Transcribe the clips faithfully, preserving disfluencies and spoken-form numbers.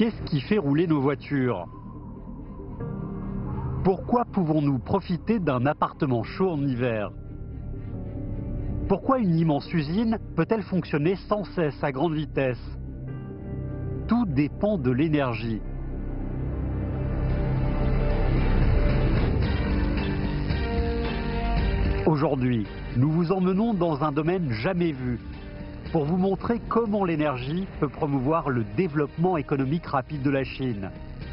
Qu'est-ce qui fait rouler nos voitures? Pourquoi pouvons-nous profiter d'un appartement chaud en hiver? Pourquoi une immense usine peut-elle fonctionner sans cesse à grande vitesse? Tout dépend de l'énergie. Aujourd'hui, nous vous emmenons dans un domaine jamais vu, pour vous montrer comment l'énergie peut promouvoir le développement économique rapide de la Chine.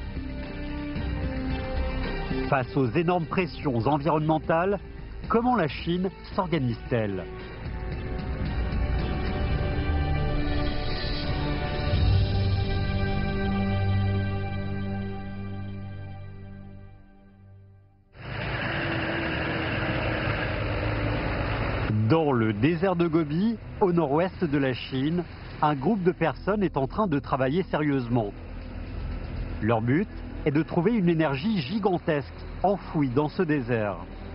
Face aux énormes pressions environnementales, comment la Chine s'organise-t-elle? Dans le désert de Gobi, au nord-ouest de la Chine, un groupe de personnes est en train de travailler sérieusement. Leur but est de trouver une énergie gigantesque enfouie dans ce désert.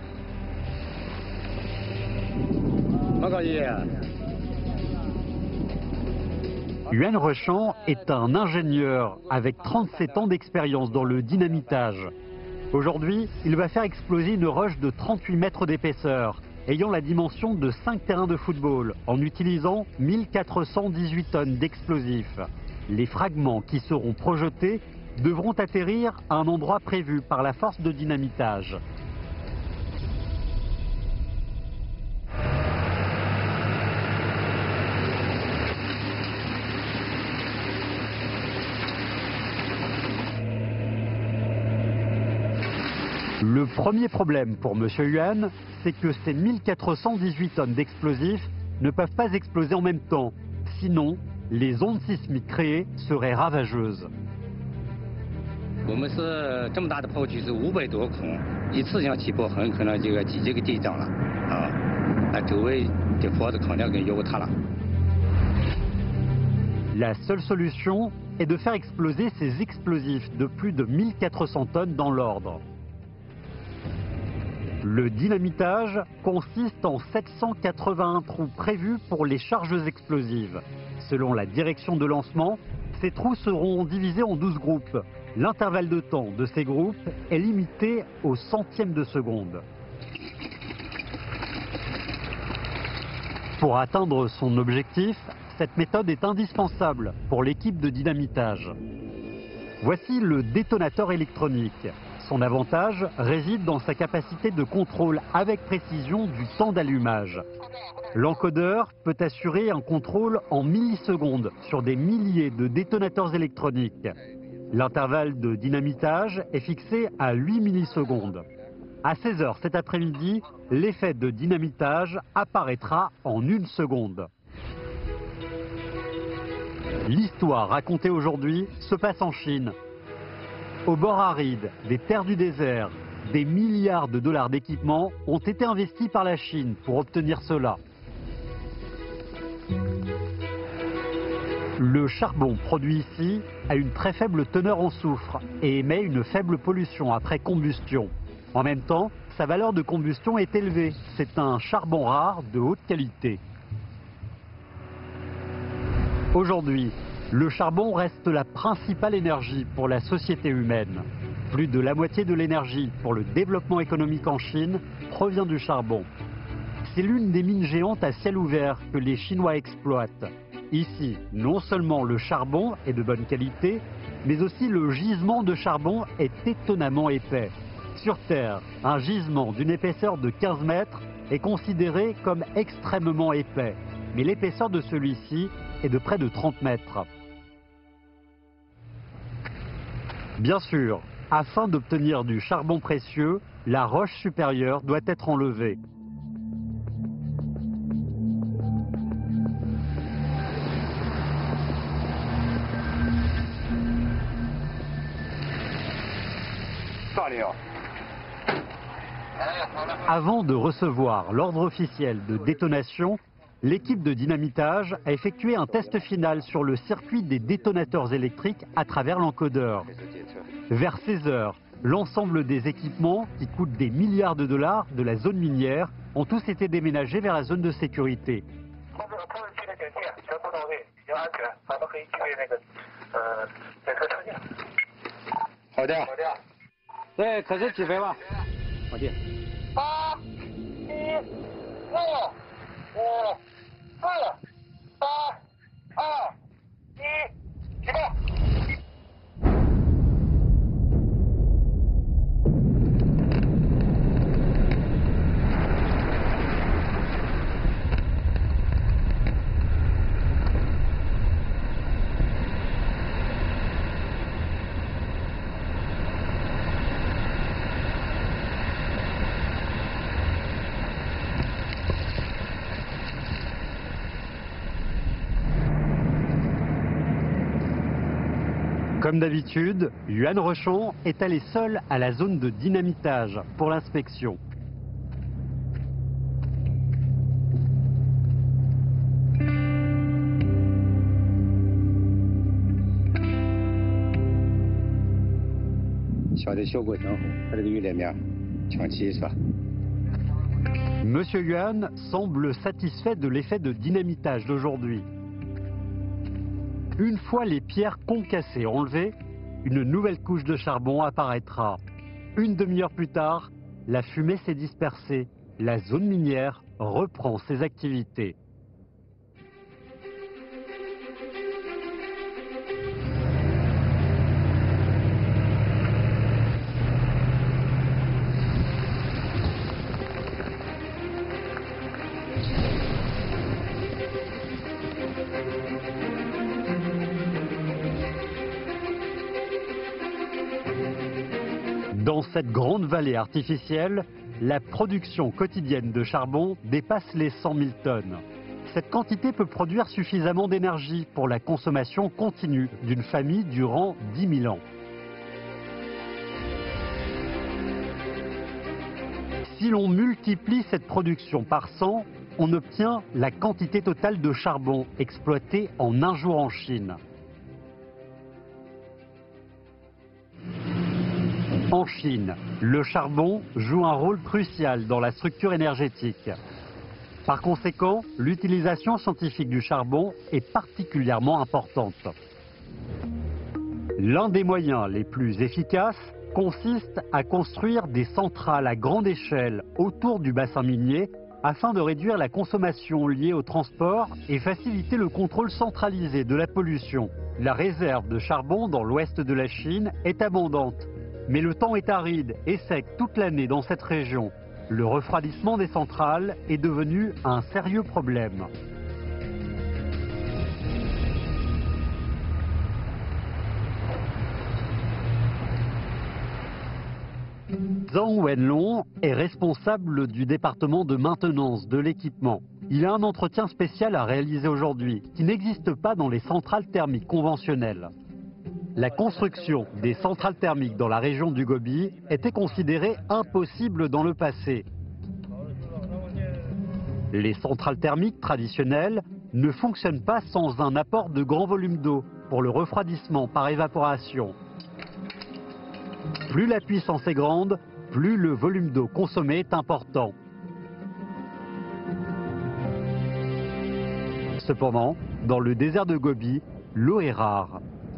Yuan Rechan est un ingénieur avec trente-sept ans d'expérience dans le dynamitage. Aujourd'hui, il va faire exploser une roche de trente-huit mètres d'épaisseur, ayant la dimension de cinq terrains de football, en utilisant mille quatre cent dix-huit tonnes d'explosifs. Les fragments qui seront projetés devront atterrir à un endroit prévu par la force de dynamitage. Le premier problème pour Monsieur Yuan, c'est que ces mille quatre cent dix-huit tonnes d'explosifs ne peuvent pas exploser en même temps. Sinon, les ondes sismiques créées seraient ravageuses. La seule solution est de faire exploser ces explosifs de plus de mille quatre cents tonnes dans l'ordre. Le dynamitage consiste en sept cent quatre-vingt-un trous prévus pour les charges explosives. Selon la direction de lancement, ces trous seront divisés en douze groupes. L'intervalle de temps de ces groupes est limité au centième de seconde. Pour atteindre son objectif, cette méthode est indispensable pour l'équipe de dynamitage. Voici le détonateur électronique. Son avantage réside dans sa capacité de contrôle avec précision du temps d'allumage. L'encodeur peut assurer un contrôle en millisecondes sur des milliers de détonateurs électroniques. L'intervalle de dynamitage est fixé à huit millisecondes. À seize heures cet après-midi, l'effet de dynamitage apparaîtra en une seconde. L'histoire racontée aujourd'hui se passe en Chine. Au bord aride des terres du désert, des milliards de dollars d'équipements ont été investis par la Chine pour obtenir cela. Le charbon produit ici a une très faible teneur en soufre et émet une faible pollution après combustion. En même temps, sa valeur de combustion est élevée. C'est un charbon rare de haute qualité. Aujourd'hui, le charbon reste la principale énergie pour la société humaine. Plus de la moitié de l'énergie pour le développement économique en Chine provient du charbon. C'est l'une des mines géantes à ciel ouvert que les Chinois exploitent. Ici, non seulement le charbon est de bonne qualité, mais aussi le gisement de charbon est étonnamment épais. Sur Terre, un gisement d'une épaisseur de quinze mètres est considéré comme extrêmement épais, mais l'épaisseur de celui-ci est de près de trente mètres. Bien sûr, afin d'obtenir du charbon précieux, la roche supérieure doit être enlevée. Avant de recevoir l'ordre officiel de détonation, l'équipe de dynamitage a effectué un test final sur le circuit des détonateurs électriques à travers l'encodeur. Vers seize heures, l'ensemble des équipements, qui coûtent des milliards de dollars de la zone minière, ont tous été déménagés vers la zone de sécurité. 好的。 对，可是起飞吧。好的。 八、七、六、五、四、三、二、一，起飞！ Comme d'habitude, Yuan Rochon est allé seul à la zone de dynamitage pour l'inspection. Monsieur Yuan semble satisfait de l'effet de dynamitage d'aujourd'hui. Une fois les pierres concassées enlevées, une nouvelle couche de charbon apparaîtra. Une demi-heure plus tard, la fumée s'est dispersée. La zone minière reprend ses activités. Dans cette grande vallée artificielle, la production quotidienne de charbon dépasse les cent mille tonnes. Cette quantité peut produire suffisamment d'énergie pour la consommation continue d'une famille durant dix mille ans. Si l'on multiplie cette production par cent, on obtient la quantité totale de charbon exploité en un jour en Chine. En Chine, le charbon joue un rôle crucial dans la structure énergétique. Par conséquent, l'utilisation scientifique du charbon est particulièrement importante. L'un des moyens les plus efficaces consiste à construire des centrales à grande échelle autour du bassin minier afin de réduire la consommation liée au transport et faciliter le contrôle centralisé de la pollution. La réserve de charbon dans l'ouest de la Chine est abondante. Mais le temps est aride et sec toute l'année dans cette région. Le refroidissement des centrales est devenu un sérieux problème. Zhang Wenlong est responsable du département de maintenance de l'équipement. Il a un entretien spécial à réaliser aujourd'hui qui n'existe pas dans les centrales thermiques conventionnelles. La construction des centrales thermiques dans la région du Gobi était considérée impossible dans le passé. Les centrales thermiques traditionnelles ne fonctionnent pas sans un apport de grand volume d'eau pour le refroidissement par évaporation. Plus la puissance est grande, plus le volume d'eau consommé est important. Cependant, dans le désert de Gobi, l'eau est rare.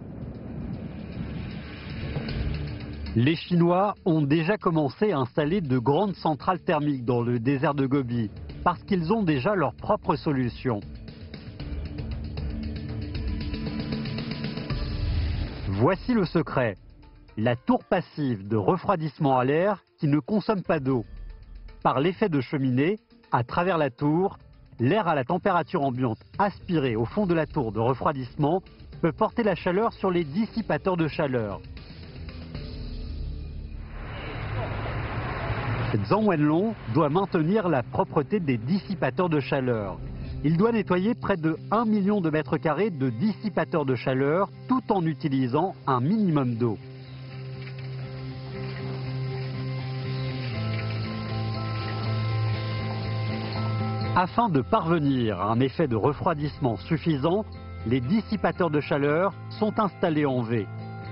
Les Chinois ont déjà commencé à installer de grandes centrales thermiques dans le désert de Gobi parce qu'ils ont déjà leur propre solution. Voici le secret. La tour passive de refroidissement à l'air qui ne consomme pas d'eau. Par l'effet de cheminée, à travers la tour, l'air à la température ambiante aspiré au fond de la tour de refroidissement peut porter la chaleur sur les dissipateurs de chaleur. Zhang Wenlong doit maintenir la propreté des dissipateurs de chaleur. Il doit nettoyer près de un million de mètres carrés de dissipateurs de chaleur tout en utilisant un minimum d'eau. Afin de parvenir à un effet de refroidissement suffisant, les dissipateurs de chaleur sont installés en V.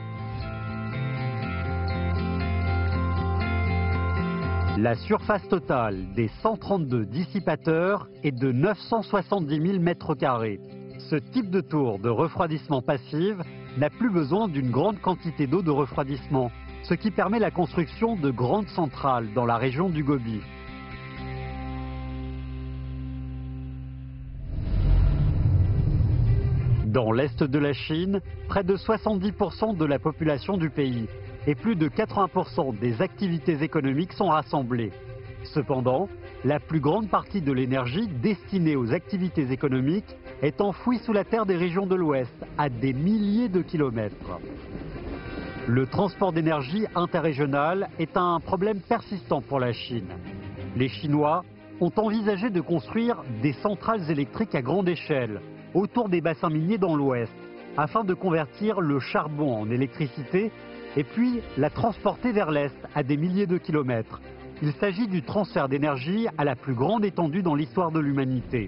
La surface totale des cent trente-deux dissipateurs est de neuf cent soixante-dix mille mètres carrés. Ce type de tour de refroidissement passive n'a plus besoin d'une grande quantité d'eau de refroidissement, ce qui permet la construction de grandes centrales dans la région du Gobi. Dans l'est de la Chine, près de soixante-dix pour cent de la population du pays et plus de quatre-vingts pour cent des activités économiques sont rassemblées. Cependant, la plus grande partie de l'énergie destinée aux activités économiques est enfouie sous la terre des régions de l'Ouest, à des milliers de kilomètres. Le transport d'énergie interrégional est un problème persistant pour la Chine. Les Chinois ont envisagé de construire des centrales électriques à grande échelle, autour des bassins miniers dans l'Ouest, afin de convertir le charbon en électricité et puis la transporter vers l'Est à des milliers de kilomètres. Il s'agit du transfert d'énergie à la plus grande étendue dans l'histoire de l'humanité.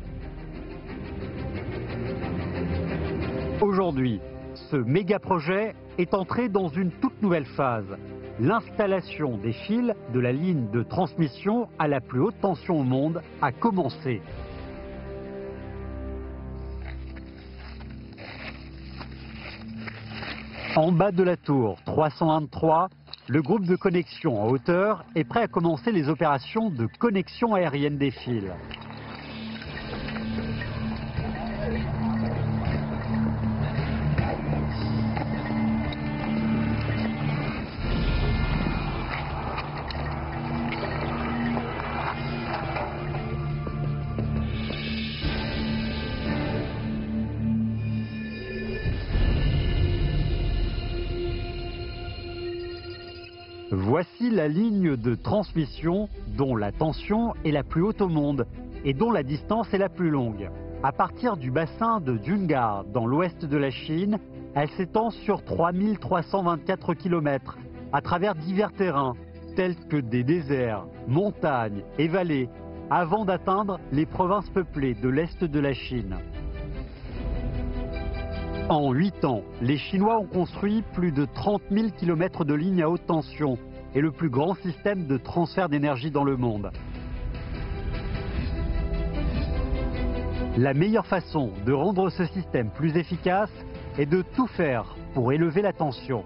Aujourd'hui, ce méga-projet est entré dans une toute nouvelle phase. L'installation des fils de la ligne de transmission à la plus haute tension au monde a commencé. En bas de la tour trois cent vingt-trois, le groupe de connexion en hauteur est prêt à commencer les opérations de connexion aérienne des fils. Voici la ligne de transmission dont la tension est la plus haute au monde et dont la distance est la plus longue. À partir du bassin de Jungar, dans l'ouest de la Chine, elle s'étend sur trois mille trois cent vingt-quatre kilomètres à travers divers terrains, tels que des déserts, montagnes et vallées, avant d'atteindre les provinces peuplées de l'est de la Chine. En huit ans, les Chinois ont construit plus de trente mille kilomètres de lignes à haute tension et le plus grand système de transfert d'énergie dans le monde. La meilleure façon de rendre ce système plus efficace est de tout faire pour élever la tension.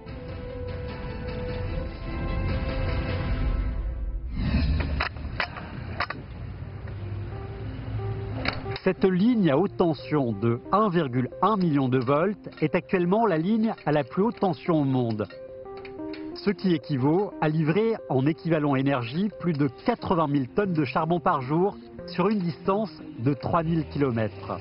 Cette ligne à haute tension de un virgule un million de volts est actuellement la ligne à la plus haute tension au monde, ce qui équivaut à livrer en équivalent énergie plus de quatre-vingt mille tonnes de charbon par jour sur une distance de trois mille kilomètres.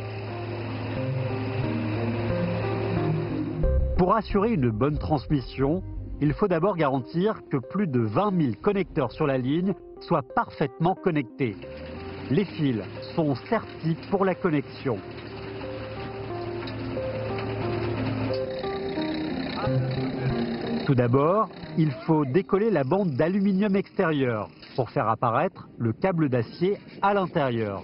Pour assurer une bonne transmission, il faut d'abord garantir que plus de vingt mille connecteurs sur la ligne soient parfaitement connectés. Les fils sont sertis pour la connexion. Tout d'abord, il faut décoller la bande d'aluminium extérieur pour faire apparaître le câble d'acier à l'intérieur.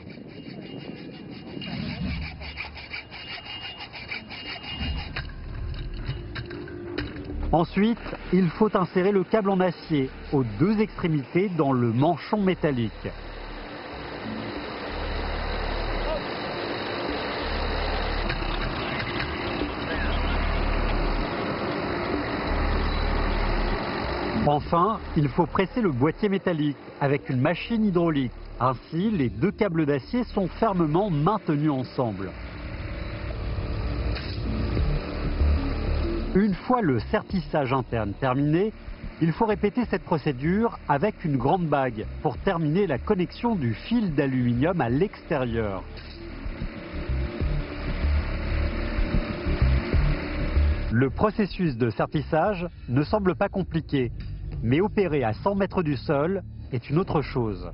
Ensuite, il faut insérer le câble en acier aux deux extrémités dans le manchon métallique. Enfin, il faut presser le boîtier métallique avec une machine hydraulique. Ainsi, les deux câbles d'acier sont fermement maintenus ensemble. Une fois le sertissage interne terminé, il faut répéter cette procédure avec une grande bague pour terminer la connexion du fil d'aluminium à l'extérieur. Le processus de sertissage ne semble pas compliqué, mais opérer à cent mètres du sol est une autre chose.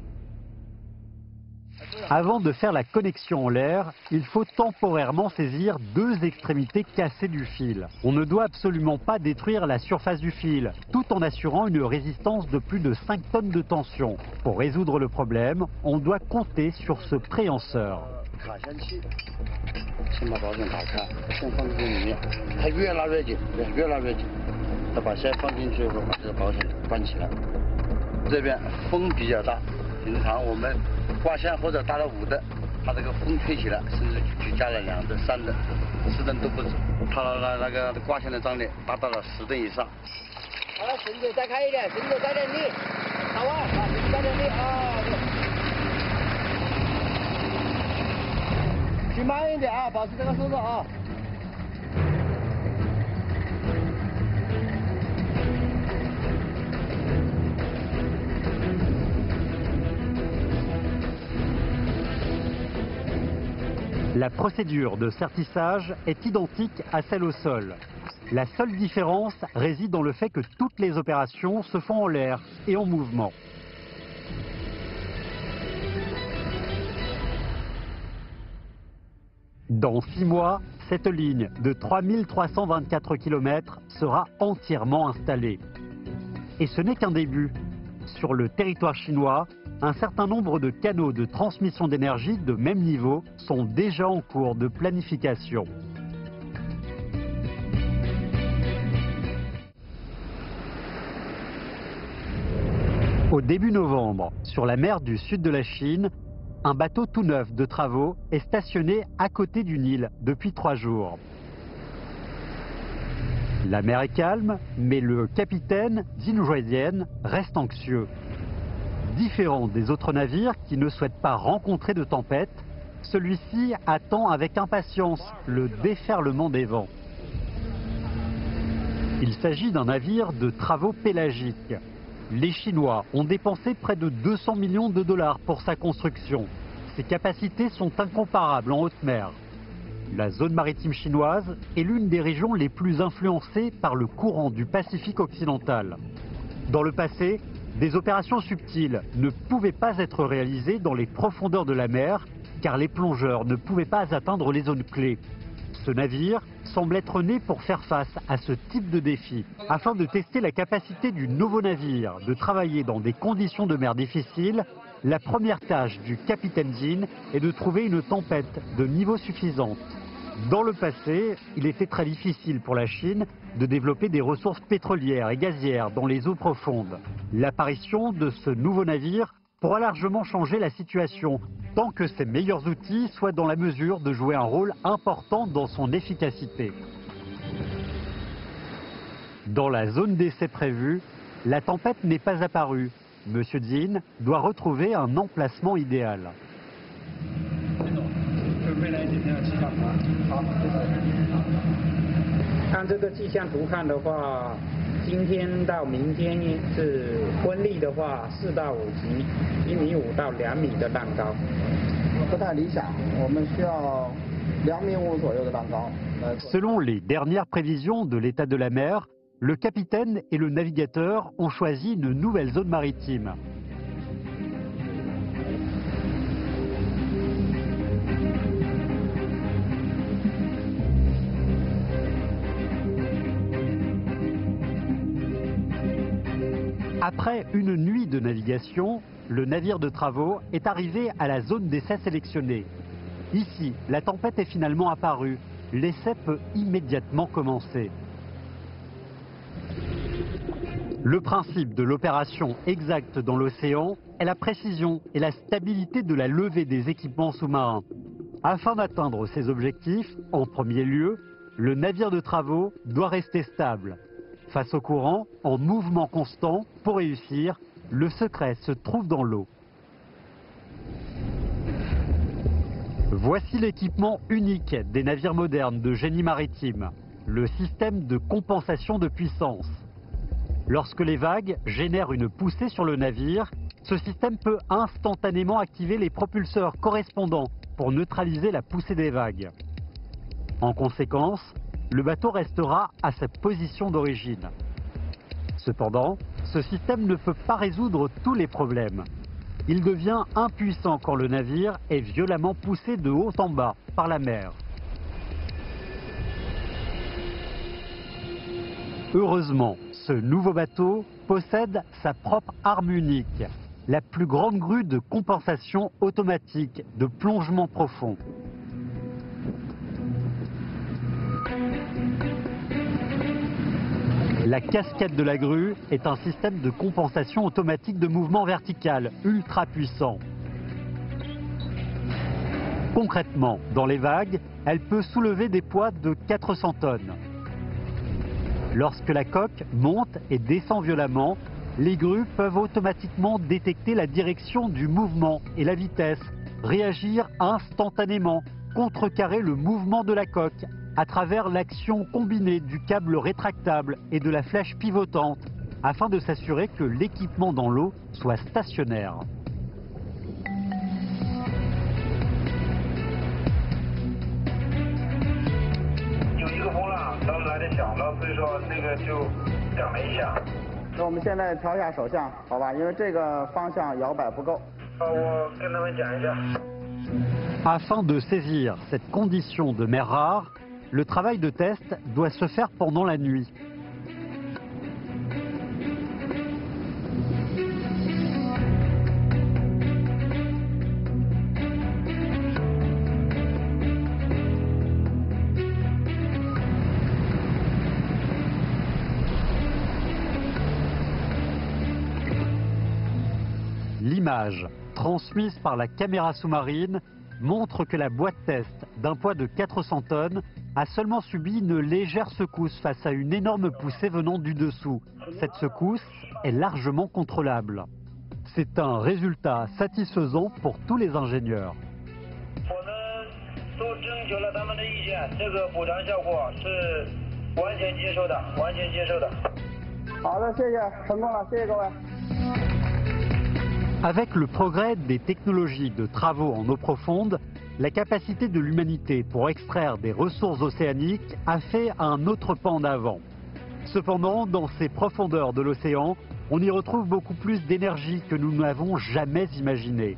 Avant de faire la connexion en l'air, il faut temporairement saisir deux extrémités cassées du fil. On ne doit absolument pas détruire la surface du fil, tout en assurant une résistance de plus de cinq tonnes de tension. Pour résoudre le problème, on doit compter sur ce préhenseur. 它的那个挂线的张力达到了十吨以上。 好了，绳子再开一点，绳子再点力，好啊，把绳子再点力啊，骑慢一点啊，保持这个速度啊。 La procédure de sertissage est identique à celle au sol. La seule différence réside dans le fait que toutes les opérations se font en l'air et en mouvement. Dans six mois, cette ligne de trois mille trois cent vingt-quatre kilomètres sera entièrement installée. Et ce n'est qu'un début. Sur le territoire chinois, un certain nombre de canaux de transmission d'énergie de même niveau sont déjà en cours de planification. Au début novembre, sur la mer du sud de la Chine, un bateau tout neuf de travaux est stationné à côté du Nil depuis trois jours. La mer est calme, mais le capitaine, Jin Zhuozian, reste anxieux. Différent des autres navires qui ne souhaitent pas rencontrer de tempête, celui-ci attend avec impatience le déferlement des vents. Il s'agit d'un navire de travaux pélagiques. Les Chinois ont dépensé près de deux cents millions de dollars pour sa construction. Ses capacités sont incomparables en haute mer. La zone maritime chinoise est l'une des régions les plus influencées par le courant du Pacifique occidental. Dans le passé, des opérations subtiles ne pouvaient pas être réalisées dans les profondeurs de la mer car les plongeurs ne pouvaient pas atteindre les zones clés. Ce navire semble être né pour faire face à ce type de défi. Afin de tester la capacité du nouveau navire de travailler dans des conditions de mer difficiles, la première tâche du capitaine Jin est de trouver une tempête de niveau suffisante. Dans le passé, il était très difficile pour la Chine de développer des ressources pétrolières et gazières dans les eaux profondes. L'apparition de ce nouveau navire pourra largement changer la situation, tant que ses meilleurs outils soient dans la mesure de jouer un rôle important dans son efficacité. Dans la zone d'essai prévue, la tempête n'est pas apparue. Monsieur Jin doit retrouver un emplacement idéal. 看这个气象图看的话，今天到明天是风力的话四到五级，一米五到两米的浪高，不太理想。我们需要两米五左右的浪高。 Selon les dernières prévisions de l'état de la mer, le capitaine et le navigateur ont choisi une nouvelle zone maritime. Après une nuit de navigation, le navire de travaux est arrivé à la zone d'essai sélectionnée. Ici, la tempête est finalement apparue. L'essai peut immédiatement commencer. Le principe de l'opération exacte dans l'océan est la précision et la stabilité de la levée des équipements sous-marins. Afin d'atteindre ces objectifs, en premier lieu, le navire de travaux doit rester stable. Face au courant, en mouvement constant, pour réussir, le secret se trouve dans l'eau. Voici l'équipement unique des navires modernes de génie maritime, le système de compensation de puissance. Lorsque les vagues génèrent une poussée sur le navire, ce système peut instantanément activer les propulseurs correspondants pour neutraliser la poussée des vagues. En conséquence, le bateau restera à sa position d'origine. Cependant, ce système ne peut pas résoudre tous les problèmes. Il devient impuissant quand le navire est violemment poussé de haut en bas par la mer. Heureusement, ce nouveau bateau possède sa propre arme unique, la plus grande grue de compensation automatique de plongement profond. La cascade de la grue est un système de compensation automatique de mouvement vertical ultra puissant. Concrètement, dans les vagues, elle peut soulever des poids de quatre cents tonnes. Lorsque la coque monte et descend violemment, les grues peuvent automatiquement détecter la direction du mouvement et la vitesse, réagir instantanément, contrecarrer le mouvement de la coque à travers l'action combinée du câble rétractable et de la flèche pivotante, afin de s'assurer que l'équipement dans l'eau soit stationnaire. Afin de saisir cette condition de mer rare, le travail de test doit se faire pendant la nuit. L'image transmise par la caméra sous-marine montre que la boîte test d'un poids de quatre cents tonnes a seulement subi une légère secousse face à une énorme poussée venant du dessous. Cette secousse est largement contrôlable. C'est un résultat satisfaisant pour tous les ingénieurs. Avec le progrès des technologies de travaux en eau profonde, la capacité de l'humanité pour extraire des ressources océaniques a fait un autre pas en avant. Cependant, dans ces profondeurs de l'océan, on y retrouve beaucoup plus d'énergie que nous n'avons jamais imaginé.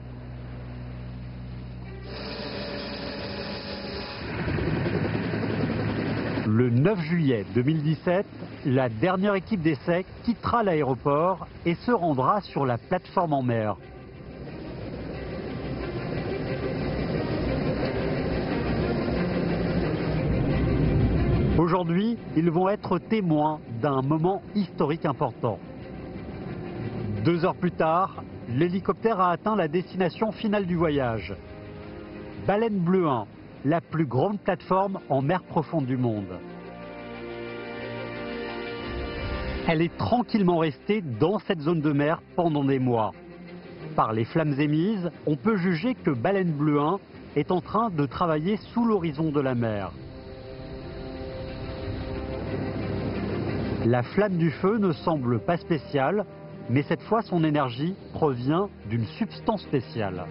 Le neuf juillet deux mille dix-sept, la dernière équipe d'essai quittera l'aéroport et se rendra sur la plateforme en mer. Aujourd'hui, ils vont être témoins d'un moment historique important. Deux heures plus tard, l'hélicoptère a atteint la destination finale du voyage. Baleine Bleue un, la plus grande plateforme en mer profonde du monde. Elle est tranquillement restée dans cette zone de mer pendant des mois. Par les flammes émises, on peut juger que Baleine Bleue un est en train de travailler sous l'horizon de la mer. La flamme du feu ne semble pas spéciale, mais cette fois son énergie provient d'une substance spéciale.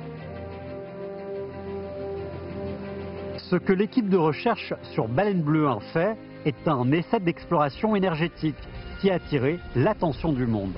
Ce que l'équipe de recherche sur Baleine Bleue un fait est un essai d'exploration énergétique qui a attiré l'attention du monde.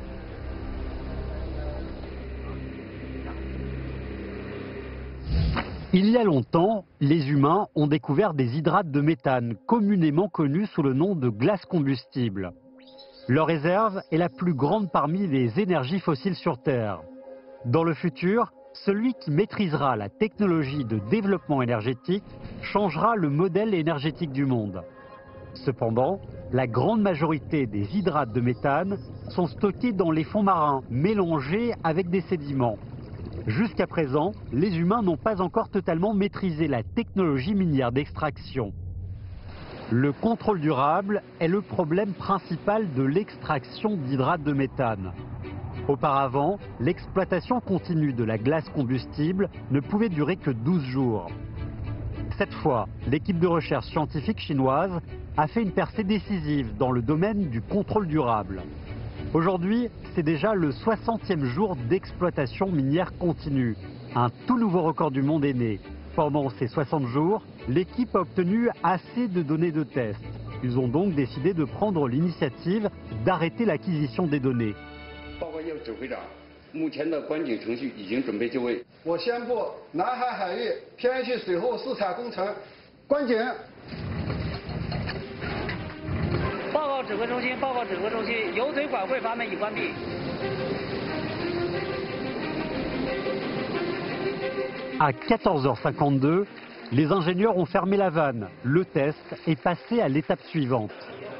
Il y a longtemps, les humains ont découvert des hydrates de méthane, communément connus sous le nom de glace combustible. Leur réserve est la plus grande parmi les énergies fossiles sur Terre. Dans le futur, celui qui maîtrisera la technologie de développement énergétique changera le modèle énergétique du monde. Cependant, la grande majorité des hydrates de méthane sont stockés dans les fonds marins, mélangés avec des sédiments. Jusqu'à présent, les humains n'ont pas encore totalement maîtrisé la technologie minière d'extraction. Le contrôle durable est le problème principal de l'extraction d'hydrates de méthane. Auparavant, l'exploitation continue de la glace combustible ne pouvait durer que douze jours. Cette fois, l'équipe de recherche scientifique chinoise a fait une percée décisive dans le domaine du contrôle durable. Aujourd'hui, c'est déjà le soixantième jour d'exploitation minière continue. Un tout nouveau record du monde est né. Pendant ces soixante jours, l'équipe a obtenu assez de données de test. Ils ont donc décidé de prendre l'initiative d'arrêter l'acquisition des données. À quatorze heures cinquante-deux, les ingénieurs ont fermé la vanne. Le test est passé à l'étape suivante.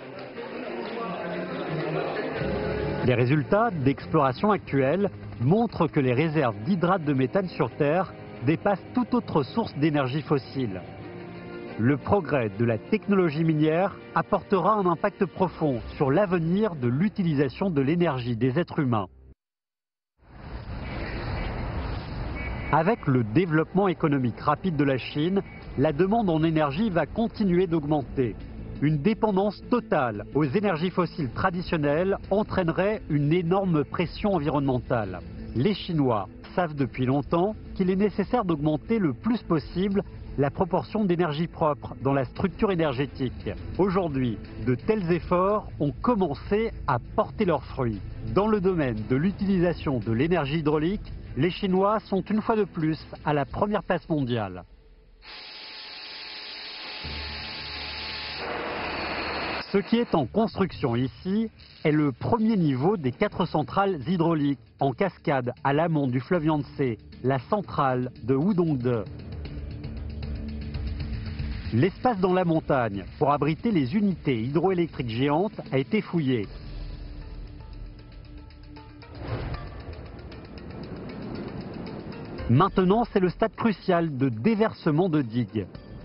Les résultats d'exploration actuelle montrent que les réserves d'hydrates de méthane sur Terre dépasse toute autre source d'énergie fossile. Le progrès de la technologie minière apportera un impact profond sur l'avenir de l'utilisation de l'énergie des êtres humains. Avec le développement économique rapide de la Chine, la demande en énergie va continuer d'augmenter. Une dépendance totale aux énergies fossiles traditionnelles entraînerait une énorme pression environnementale. Les Chinois savent depuis longtemps qu'il est nécessaire d'augmenter le plus possible la proportion d'énergie propre dans la structure énergétique. Aujourd'hui, de tels efforts ont commencé à porter leurs fruits. Dans le domaine de l'utilisation de l'énergie hydraulique, les Chinois sont une fois de plus à la première place mondiale. Ce qui est en construction ici est le premier niveau des quatre centrales hydrauliques en cascade à l'amont du fleuve Yangtze, la centrale de Wudongde. L'espace dans la montagne pour abriter les unités hydroélectriques géantes a été fouillé. Maintenant, c'est le stade crucial de déversement de digues.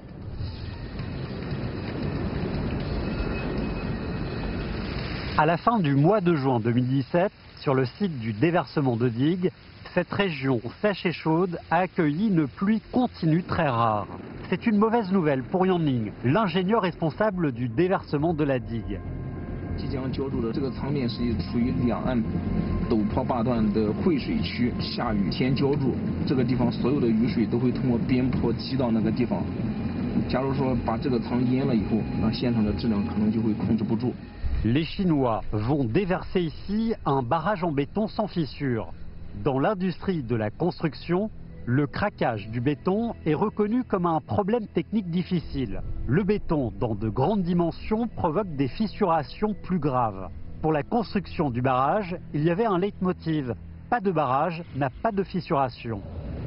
À la fin du mois de juin deux mille dix-sept, sur le site du déversement de digues, cette région sèche et chaude a accueilli une pluie continue très rare. C'est une mauvaise nouvelle pour Yang Ning, l'ingénieur responsable du déversement de la digue. 即将浇筑的这个场面是处于两岸陡坡坝段的汇水区，下雨天浇筑，这个地方所有的雨水都会通过边坡积到那个地方。假如说把这个场淹了以后，那现场的质量可能就会控制不住。 Les Chinois vont déverser ici un barrage en béton sans fissure. Dans l'industrie de la construction, le craquage du béton est reconnu comme un problème technique difficile. Le béton, dans de grandes dimensions, provoque des fissurations plus graves. Pour la construction du barrage, il y avait un leitmotiv. Pas de barrage n'a pas de fissuration.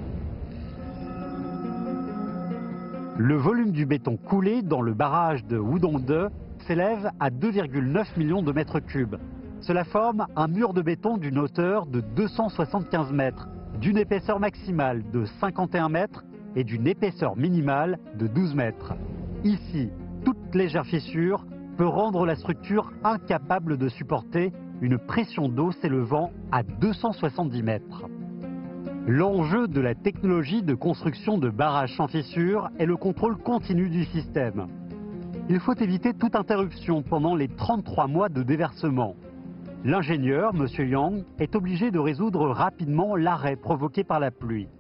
Le volume du béton coulé dans le barrage de Wudongde s'élève à deux virgule neuf millions de mètres cubes. Cela forme un mur de béton d'une hauteur de deux cent soixante-quinze mètres, d'une épaisseur maximale de cinquante et un mètres et d'une épaisseur minimale de douze mètres. Ici, toute légère fissure peut rendre la structure incapable de supporter une pression d'eau s'élevant à deux cent soixante-dix mètres. L'enjeu de la technologie de construction de barrages sans fissure est le contrôle continu du système. Il faut éviter toute interruption pendant les trente-trois mois de déversement. L'ingénieur, M. Yang, est obligé de résoudre rapidement l'arrêt provoqué par la pluie.